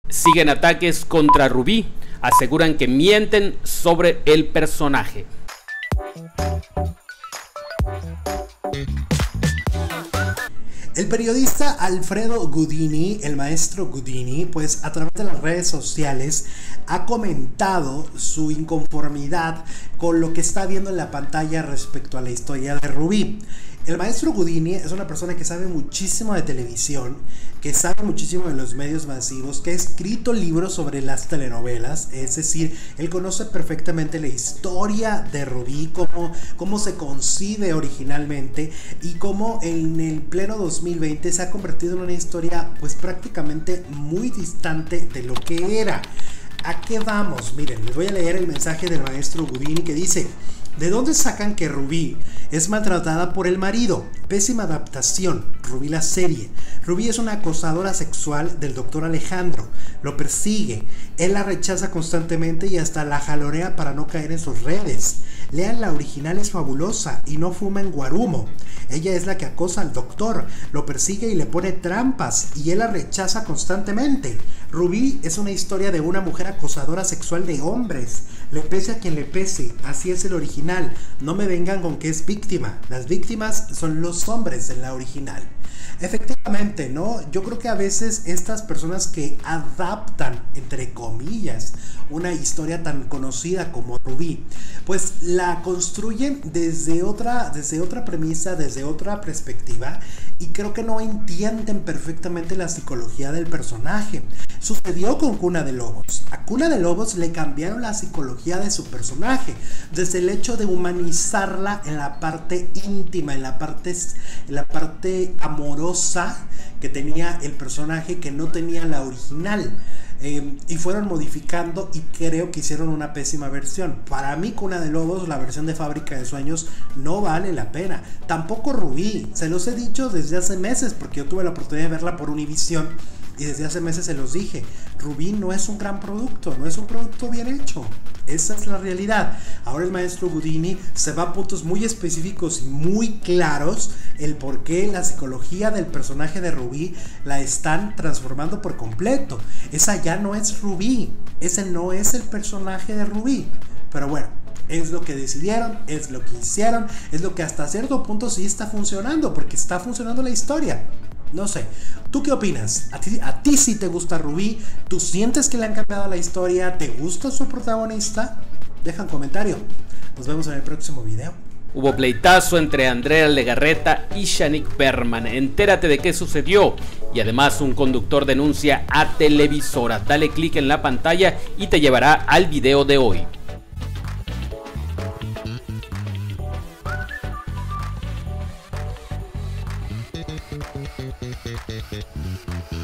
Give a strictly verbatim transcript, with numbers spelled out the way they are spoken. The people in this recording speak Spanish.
Siguen ataques contra Rubí, aseguran que mienten sobre el personaje. El periodista Alfredo Guddini, el maestro Guddini, pues a través de las redes sociales ha comentado su inconformidad con lo que está viendo en la pantalla respecto a la historia de Rubí. El maestro Guddini es una persona que sabe muchísimo de televisión, que sabe muchísimo de los medios masivos, que ha escrito libros sobre las telenovelas, es decir, él conoce perfectamente la historia de Rubí, cómo, cómo se concibe originalmente y cómo en el pleno dos mil veinte se ha convertido en una historia pues prácticamente muy distante de lo que era. ¿A qué vamos? Miren, les voy a leer el mensaje del maestro Guddini que dice: ¿de dónde sacan que Rubí es maltratada por el marido? Pésima adaptación. Rubí la serie. Rubí es una acosadora sexual del doctor Alejandro. Lo persigue. Él la rechaza constantemente y hasta la jalorea para no caer en sus redes. Lean la original, es fabulosa y no fumen guarumo. Ella es la que acosa al doctor, lo persigue y le pone trampas y él la rechaza constantemente. Rubí es una historia de una mujer acosadora sexual de hombres. Le pese a quien le pese, así es el original. No me vengan con que es víctima. Las víctimas son los hombres en la original. Efectivamente, ¿no? Yo creo que a veces estas personas que adaptan, entre comillas, una historia tan conocida como Rubí, pues la construyen desde otra, desde otra premisa, desde otra perspectiva, y creo que no entienden perfectamente la psicología del personaje. Sucedió con Cuna de Lobos. A Cuna de Lobos le cambiaron la psicología de su personaje, desde el hecho de humanizarla en la parte íntima, en la parte, en la parte amorosa que tenía el personaje, que no tenía la original. Eh, y fueron modificando y creo que hicieron una pésima versión. Para mí Cuna de Lobos, la versión de Fábrica de Sueños, no vale la pena. Tampoco Rubí, se los he dicho desde hace meses porque yo tuve la oportunidad de verla por Univisión y desde hace meses se los dije. Rubí no es un gran producto, no es un producto bien hecho. Esa es la realidad. Ahora el maestro Guddini se va a puntos muy específicos y muy claros el por qué la psicología del personaje de Rubí la están transformando por completo. Esa ya no es Rubí, ese no es el personaje de Rubí. Pero bueno, es lo que decidieron, es lo que hicieron, es lo que hasta cierto punto sí está funcionando, porque está funcionando la historia. No sé, ¿tú qué opinas? ¿A ti, a ti sí te gusta Rubí? ¿Tú sientes que le han cambiado la historia? ¿Te gusta su protagonista? Deja un comentario. Nos vemos en el próximo video. Hubo pleitazo entre Andrea Legarreta y Shanique Berman. Entérate de qué sucedió. Y además un conductor denuncia a televisora. Dale clic en la pantalla y te llevará al video de hoy. Thank you.